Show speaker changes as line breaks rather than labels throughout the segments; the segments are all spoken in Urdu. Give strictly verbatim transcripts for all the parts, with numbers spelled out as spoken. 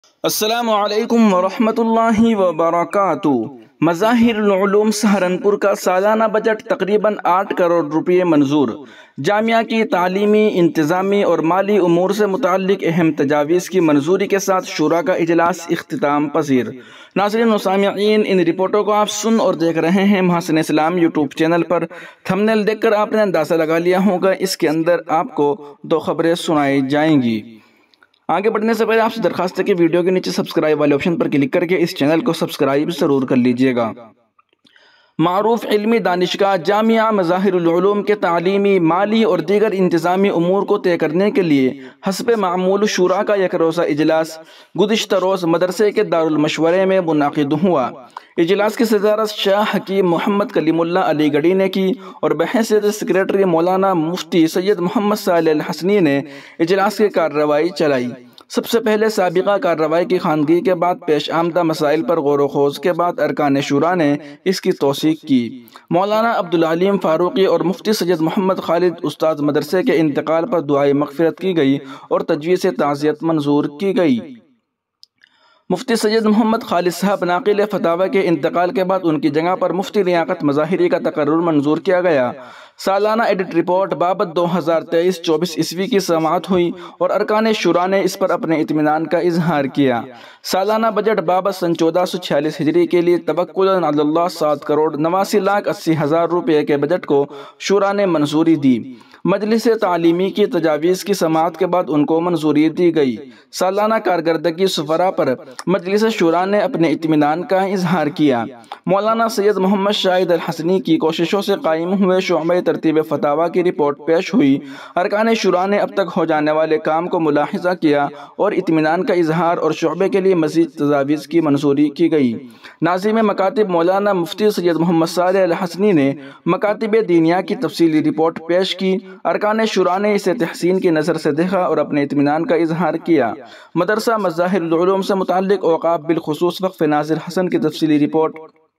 السلام علیکم ورحمۃ اللہ وبرکاتہ۔ مظاہر العلوم سہارنپور کا سالانہ بجٹ تقریباً آٹھ کروڑ روپے منظور۔ جامعہ کی تعلیمی، انتظامی اور مالی امور سے متعلق اہم تجاویز کی منظوری کے ساتھ شورا کا اجلاس اختتام پذیر۔ ناظرین و سامعین، ان رپورٹوں کو آپ سن اور دیکھ رہے ہیں محسن اسلام یوٹیوب چینل پر۔ تھمبنیل دیکھ کر آپ نے اندازہ لگا لیا ہوگا اس کے اندر آپ کو دو خبریں سنائی جائیں گی۔ آگے بڑھنے سے پہلے آپ سے درخواست ہے کہ ویڈیو کے نیچے سبسکرائب والے آپشن پر کلک کر کے اس چینل کو سبسکرائب ضرور کر لیجئے گا۔ معروف علمی دانشگاہ جامعہ مظاہر العلوم کے تعلیمی، مالی اور دیگر انتظامی امور کو طے کرنے کے لیے حسب معمول شورا کا یک روزہ اجلاس گزشتہ روز مدرسے کے دارالمشورے میں منعقد ہوا۔ اجلاس کی صدارت شاہ حکیم محمد کلیم اللہ علی گڑھی نے کی اور بحیثیت سیکریٹری مولانا مفتی سید محمد صالح الحسنی نے اجلاس کی کارروائی چلائی۔ سب سے پہلے سابقہ کارروائی کی خواندگی کے بعد پیش آمدہ مسائل پر غور و خوض کے بعد ارکان شورا نے اس کی توثیق کی۔ مولانا عبدالعلیم فاروقی اور مفتی سید محمد خالد استاد مدرسے کے انتقال پر دعائے مغفرت کی گئی اور تجویز تعزیت منظور کی گئی۔ مفتی سید محمد خالد صاحب ناقل فتاوی کے انتقال کے بعد ان کی جگہ پر مفتی لیاقت مظاہری کا تقرر منظور کیا گیا۔ سالانہ ایڈٹ رپورٹ بابت دو ہزار تیئیس چوبیس عیسوی کی سماعت ہوئی اور ارکان شورا نے اس پر اپنے اطمینان کا اظہار کیا۔ سالانہ بجٹ بابت سن چودہ سو چھیالیس ہجری کے لیے توکلاً علی اللہ سات کروڑ نواسی لاکھ اسی ہزار روپے کے بجٹ کو شورا نے منظوری دی۔ مجلس تعلیمی کی تجاویز کی سماعت کے بعد ان کو منظوری دی گئی۔ سالانہ کارکردگی سفرا پر مجلس شورا نے اپنے اطمینان کا اظہار کیا۔ مولانا سید محمد شاہد الحسنی کی کوششوں سے قائم ہوئے شعبہ ترتیب فتاوی کی رپورٹ پیش ہوئی۔ ارکان شورا نے اب تک ہو جانے والے کام کو ملاحظہ کیا اور اطمینان کا اظہار اور شعبے کے لیے مزید تجاویز کی منظوری کی گئی۔ ناظم مکاتب مولانا مفتی سید محمد صالح الحسنی نے مکاتب دینیہ کی تفصیلی رپورٹ پیش کی۔ ارکان شورا نے اسے تحسین کی نظر سے دیکھا اور اپنے اطمینان کا اظہار کیا۔ مدرسہ مظاہر العلوم سے متعلق اوقاف بالخصوص وقف ناظر حسن کی تفصیلی رپورٹ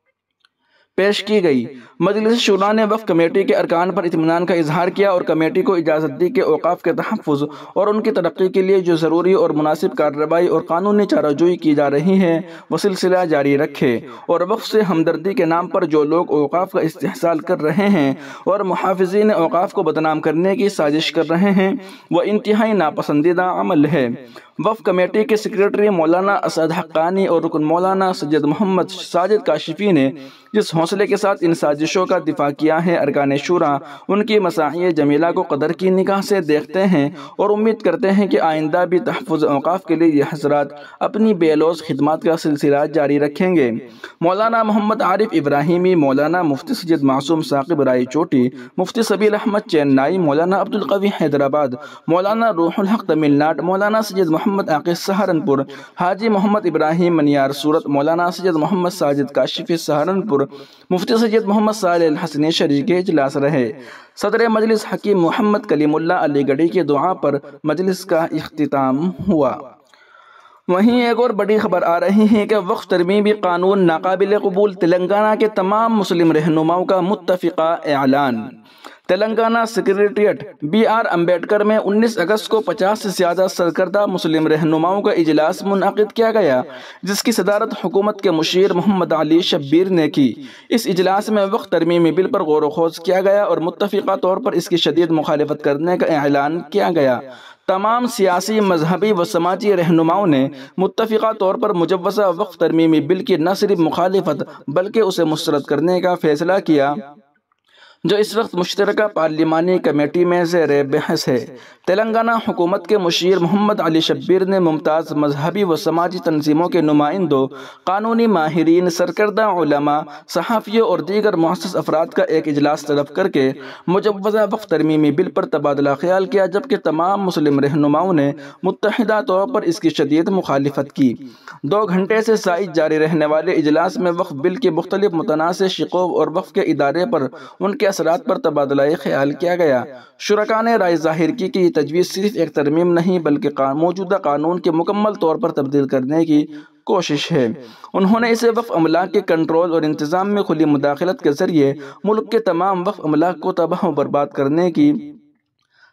پیش کی گئی۔ مجلس شورا نے وقف کمیٹی کے ارکان پر اطمینان کا اظہار کیا اور کمیٹی کو اجازت دی کہ اوقاف کے تحفظ اور ان کی ترقی کے لیے جو ضروری اور مناسب کارروائی اور قانونی چارہ جوئی کی جا رہی ہے وہ سلسلہ جاری رکھے اور وقف سے ہمدردی کے نام پر جو لوگ اوقاف کا استحصال کر رہے ہیں اور محافظین اوقاف کو بدنام کرنے کی سازش کر رہے ہیں وہ انتہائی ناپسندیدہ عمل ہے۔ وقف کمیٹی کے سیکریٹری مولانا اسد حقانی اور رکن مولانا سید محمد ساجد کاشفی نے جس حوصلے کے ساتھ ان سازشوں کا دفاع کیا ہے، ارکان شورا ان کی مساعی جمیلہ کو قدر کی نگاہ سے دیکھتے ہیں اور امید کرتے ہیں کہ آئندہ بھی تحفظ اوقاف کے لیے یہ حضرات اپنی بے لوث خدمات کا سلسلہ جاری رکھیں گے۔ مولانا محمد عارف ابراہیمی، مولانا مفتی سید معصوم ثاقب رائے چوٹی، مفتی سبیل احمد چینائی، مولانا عبدالقوی حیدرآباد، مولانا روح الحق تمل ناڈ، مولانا سید محمد عاقل سہارنپور، حاجی محمد ابراہیم منیار سورت، مولانا سید محمد ساجد کاشفی سہارنپور، مفتی سید محمد صالح الحسنی شریک اجلاس رہے۔ صدر مجلس حکیم محمد کلیم اللہ علی گڑھی کی دعا پر مجلس کا اختتام ہوا۔ وہیں ایک اور بڑی خبر آ رہی ہے کہ وقف ترمیمی قانون ناقابل قبول، تلنگانہ کے تمام مسلم رہنماؤں کا متفقہ اعلان۔ Telangana secretariat B R Ambedkar میں انیس اگست کو پچاس سے زیادہ سرکردہ مسلم رہنماؤں کا اجلاس منعقد کیا گیا جس کی صدارت حکومت کے مشیر محمد علی شبیر نے کی۔ اس اجلاس میں وقف ترمیمی بل پر غور و خوض کیا گیا اور متفقہ طور پر اس کی شدید مخالفت کرنے کا اعلان کیا گیا۔ تمام سیاسی، مذہبی و سماجی رہنماؤں نے متفقہ طور پر مجوزہ وقف ترمیمی بل کی نہ صرف مخالفت بلکہ اسے مسترد کرنے کا فیصلہ کیا جو اس وقت مشترکہ پارلیمانی کمیٹی میں زیر بحث ہے۔ تلنگانہ حکومت کے مشیر محمد علی شبیر نے ممتاز مذہبی و سماجی تنظیموں کے نمائندوں، قانونی ماہرین، سرکردہ علماء، صحافیوں اور دیگر معزز افراد کا ایک اجلاس طلب کر کے مجوزہ وقف ترمیمی بل پر تبادلہ خیال کیا جبکہ تمام مسلم رہنماؤں نے متحدہ طور پر اس کی شدید مخالفت کی۔ دو گھنٹے سے زائد جاری رہنے والے اجلاس میں وقف بل کے مختلف متنازع شقوں اور وقف کے ادارے پر ان کے اثرات پر تبادلہ خیال کیا گیا۔ شرکاء نے رائے ظاہر کی کہ یہ تجویز صرف ایک ترمیم نہیں بلکہ موجودہ قانون کے مکمل طور پر تبدیل کرنے کی کوشش ہے۔ انہوں نے اسے وقف املاک کے کنٹرول اور انتظام میں کھلی مداخلت کے ذریعے ملک کے تمام وقف املاک کو تباہ و برباد کرنے کی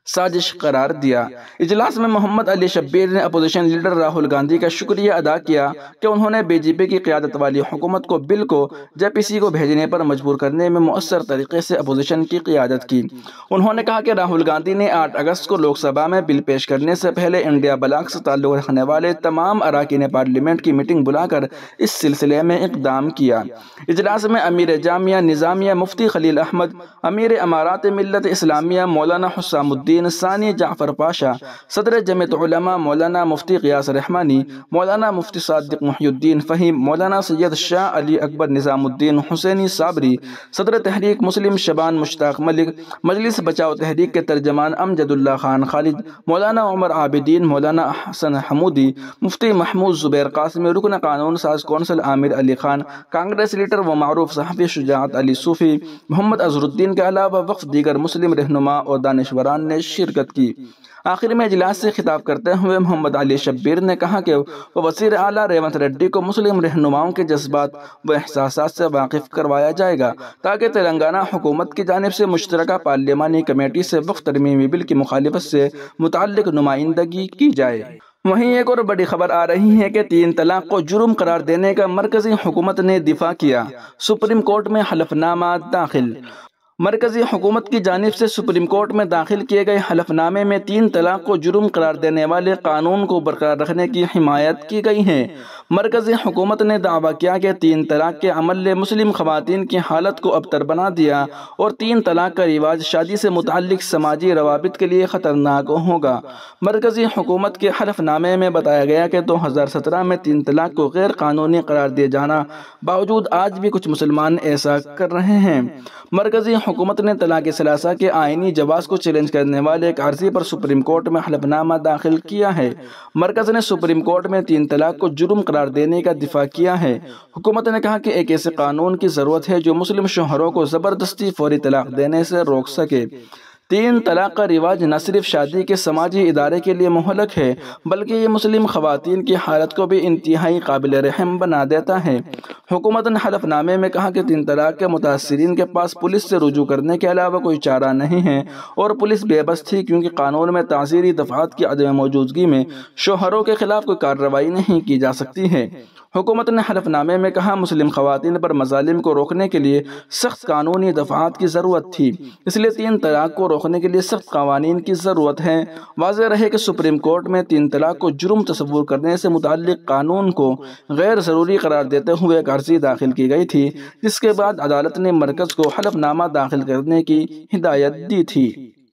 سازش قرار دیا۔ اجلاس میں محمد علی شبیر نے اپوزیشن لیڈر راہل گاندھی کا شکریہ ادا کیا کہ انہوں نے بی جے پی کی قیادت والی حکومت کو بل کو جے پی سی کو بھیجنے پر مجبور کرنے میں مؤثر طریقے سے اپوزیشن کی قیادت کی۔ انہوں نے کہا کہ راہل گاندھی نے آٹھ اگست کو لوک سبھا میں بل پیش کرنے سے پہلے انڈیا بلاک سے تعلق رکھنے والے تمام اراکین پارلیمنٹ کی میٹنگ بلا کر اس سلسلے میں اقدام کیا۔ اجلاس میں امیر جامعہ نظامیہ مفتی خلیل احمد، امیر امارات ملت اسلامیہ مولانا حسام الدین ثانی جعفر پاشا، صدر جمعیت علماء مولانا مفتی قیاس رحمانی، مولانا مفتی صادق محی الدین فہیم، مولانا سید شاہ علی اکبر نظام الدین حسینی صابری، صدر تحریک مسلم شبان مشتاق ملک، مجلس بچاؤ تحریک کے ترجمان امجد اللہ خان خالد، مولانا عمر عابدین، مولانا حسن حمودی، مفتی محمود زبیر قاسمی، رکن قانون ساز کونسل عامر علی خان، کانگریس لیڈر و معروف صحافی شجاعت علی صوفی، محمد اظہر الدین کے علاوہ وقف دیگر مسلم رہنما اور دانشوران نے شرکت کی۔ آخر میں اجلاس سے خطاب کرتے ہوئے محمد علی شبیر نے کہا کہ وہ وزیر اعلیٰ ریونت ریڈی کو مسلم رہنماؤں کے جذبات و احساسات سے واقف کروایا جائے گا تاکہ تلنگانہ حکومت کی جانب سے مشترکہ پارلیمانی کمیٹی سے وقف ترمیمی بل کی مخالفت سے متعلق نمائندگی کی جائے۔ وہیں ایک اور بڑی خبر آ رہی ہے کہ تین طلاق کو جرم قرار دینے کا مرکزی حکومت نے دفاع کیا، سپریم کورٹ میں حلف نامہ داخل۔ مرکزی حکومت کی جانب سے سپریم کورٹ میں داخل کیے گئے حلف نامے میں تین طلاق کو جرم قرار دینے والے قانون کو برقرار رکھنے کی حمایت کی گئی ہے۔ مرکزی حکومت نے دعویٰ کیا کہ تین طلاق کے عمل نے مسلم خواتین کی حالت کو ابتر بنا دیا اور تین طلاق کا رواج شادی سے متعلق سماجی روابط کے لیے خطرناک ہوگا۔ مرکزی حکومت کے حلف نامے میں بتایا گیا کہ دو ہزار سترہ میں تین طلاق کو غیر قانونی قرار دیے جانا باوجود آج بھی کچھ مسلمان ایسا کر رہے ہیں۔ مرکزی حکومت نے طلاق ثلاثہ کے آئینی جواز کو چیلنج کرنے والے ایک عرضی پر سپریم کورٹ میں حلف نامہ داخل کیا ہے۔ مرکز نے سپریم کورٹ میں تین طلاق کو جرم قرار دینے کا دفاع کیا ہے۔ حکومت نے کہا کہ ایک ایسے قانون کی ضرورت ہے جو مسلم شوہروں کو زبردستی فوری طلاق دینے سے روک سکے۔ تین طلاق کا رواج نہ صرف شادی کے سماجی ادارے کے لیے مہلک ہے بلکہ یہ مسلم خواتین کی حالت کو بھی انتہائی قابل رحم بنا دیتا ہے۔ حکومت نے حلف نامے میں کہا کہ تین طلاق کے متاثرین کے پاس پولیس سے رجوع کرنے کے علاوہ کوئی چارہ نہیں ہے اور پولیس بے بس تھی کیونکہ قانون میں تعزیری دفعات کی عدم موجودگی میں شوہروں کے خلاف کوئی کارروائی نہیں کی جا سکتی ہے۔ حکومت نے حلف نامے میں کہا مسلم خواتین پر مظالم کو روکنے کے لیے سخت قانونی دفعات کی ضرورت تھی، اس لیے تین طلاق کو روکنے کے لیے سخت قوانین کی ضرورت ہے۔ واضح رہے کہ سپریم کورٹ میں تین طلاق کو جرم تصور کرنے سے متعلق قانون کو غیر ضروری قرار دیتے ہوئے ایک عرضی داخل کی گئی تھی جس کے بعد عدالت نے مرکز کو حلف نامہ داخل کرنے کی ہدایت دی تھی۔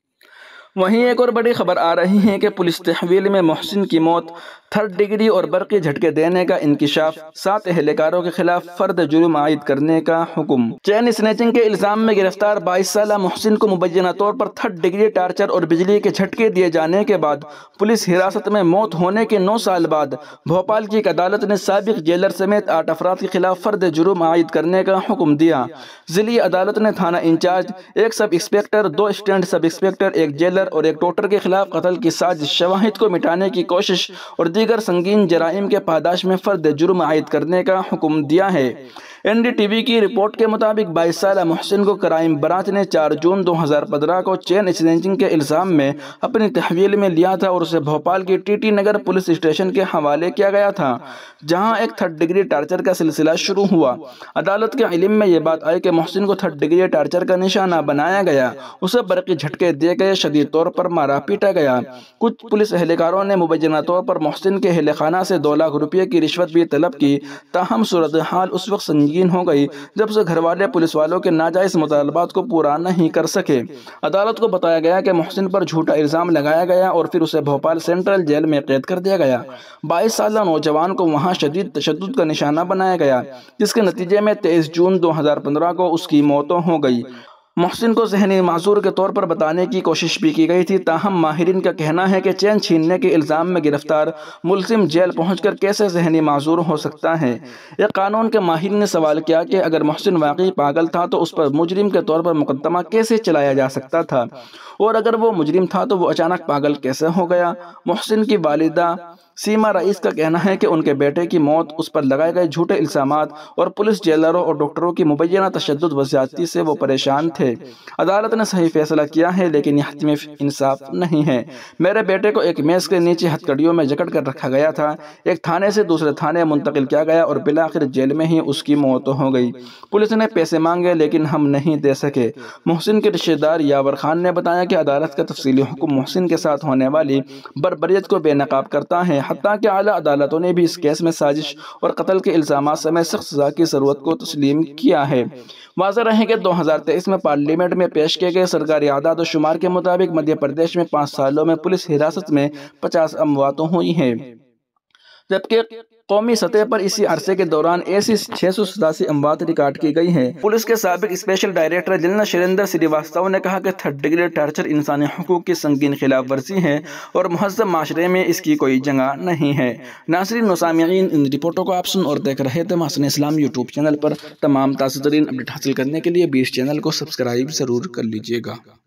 وہیں ایک اور بڑی خبر آ رہی ہے کہ پولیس تحویل میں محسن کی موت، تھرڈ ڈگری اور برقی جھٹکے دینے کا انکشاف، سات اہلکاروں کے خلاف فرد جرم عائد کرنے کا حکم۔ چین سنیچنگ کے الزام میں گرفتار بائیس سالہ محسن کو مبینہ طور پر تھرڈ ڈگری ٹارچر اور بجلی کے جھٹکے دیے جانے کے بعد پولیس حراست میں موت ہونے کے نو سال بعد بھوپال کی ایک عدالت نے سابق جیلر سمیت آٹھ افراد کے خلاف فرد جرم عائد کرنے کا حکم دیا۔ ضلعی عدالت نے تھانہ انچارج، ایک سب انسپکٹر، دو اسسٹنٹ سب انسپکٹر، ایک جیلر اور ایک ٹوٹر کے خلاف قتل کی سازش، شواہد کو مٹانے کی کوشش اور دیگر سنگین جرائم کے پاداش میں فرد جرم عائد کرنے کا حکم دیا ہے۔ این ڈی ٹی وی کی رپورٹ کے مطابق بائیس سالہ محسن کو کرائم برانچ نے چار جون دو ہزار پندرہ کو چین اسنیچنگ کے الزام میں اپنی تحویل میں لیا تھا اور اسے بھوپال کی T T Nagar police station کے حوالے کیا گیا تھا جہاں ایک تھرڈ ڈگری ٹارچر کا سلسلہ شروع ہوا۔ عدالت کے علم میں یہ بات آئی کہ محسن کو تھرڈ ڈگری ٹارچر کا نشانہ بنایا گیا، اسے برقی جھٹکے دیے گئے، شدید طور پر مارا پیٹا گیا۔ کچھ پولیس اہلکاروں نے مبینہ طور پر محسن کے اہل خانہ سے دو لاکھ روپے کی رشوت بھی طلب کی، تاہم صورتحال اس وقت سنگین ہو گئی جب سے گھر والے پولیس والوں کے ناجائز مطالبات کو پورا نہیں کر سکے۔ عدالت کو بتایا گیا کہ محسن پر جھوٹا الزام لگایا گیا اور پھر اسے بھوپال سینٹرل جیل میں قید کر دیا گیا۔ بائیس سالہ نوجوان کو وہاں شدید تشدد کا نشانہ بنایا گیا جس کے نتیجے میں تیئیس جون دو ہزار پندرہ کو اس کی موت ہو گئی۔ محسن کو ذہنی معذور کے طور پر بتانے کی کوشش بھی کی گئی تھی، تاہم ماہرین کا کہنا ہے کہ چین چھیننے کے الزام میں گرفتار ملزم جیل پہنچ کر کیسے ذہنی معذور ہو سکتا ہے۔ ایک قانون کے ماہر نے سوال کیا کہ اگر محسن واقعی پاگل تھا تو اس پر مجرم کے طور پر مقدمہ کیسے چلایا جا سکتا تھا، اور اگر وہ مجرم تھا تو وہ اچانک پاگل کیسے ہو گیا۔ محسن کی والدہ سیما رئیس کا کہنا ہے کہ ان کے بیٹے کی موت اس پر لگائے گئے جھوٹے الزامات اور پولیس، جیلروں اور ڈاکٹروں کی مبینہ تشدد و زیادتی سے وہ پریشان تھے۔ عدالت نے صحیح فیصلہ کیا ہے لیکن یہ حتمی انصاف نہیں ہے۔ میرے بیٹے کو ایک میز کے نیچے ہتھکڑیوں میں جکڑ کر رکھا گیا تھا، ایک تھانے سے دوسرے تھانے منتقل کیا گیا اور بالآخر جیل میں ہی اس کی موت ہو گئی۔ پولیس نے پیسے مانگے لیکن ہم نہیں دے سکے۔ محسن کے رشتہ دار یاور خان نے بتایا کہ عدالت کا تفصیلی حکم محسن کے ساتھ ہونے والی بربریت کو بے نقاب کرتا ہے، حتیٰ کہ اعلیٰ عدالتوں نے بھی اس کیس میں سازش اور قتل کے الزامات سمیت سخت سزا کی ضرورت کو تسلیم کیا ہے۔ واضح رہے کہ دو ہزار تیئیس میں پارلیمنٹ میں پیش کیے گئے سرکاری اعداد و شمار کے مطابق مدھیہ پردیش میں پانچ سالوں میں پولیس حراست میں پچاس اموات ہوئی ہیں، جبکہ قومی سطح پر اسی عرصے کے دوران ایسی چھ سو ستاسی اموات ریکارڈ کی گئی ہیں۔ پولیس کے سابق special director general Surinder Srivastava نے کہا کہ تھرڈ ڈگری ٹارچر انسانی حقوق کی سنگین خلاف ورزی ہے اور مہذب معاشرے میں اس کی کوئی جگہ نہیں ہے۔ ناظرین و سامعین، ان رپورٹوں کو آپ سن اور دیکھ رہے تھے محسن اسلام یوٹیوب چینل پر۔ تمام تازہ ترین اپڈیٹ حاصل کرنے کے لیے بیس چینل کو سبسکرائب ضرور کر لیجیے گا۔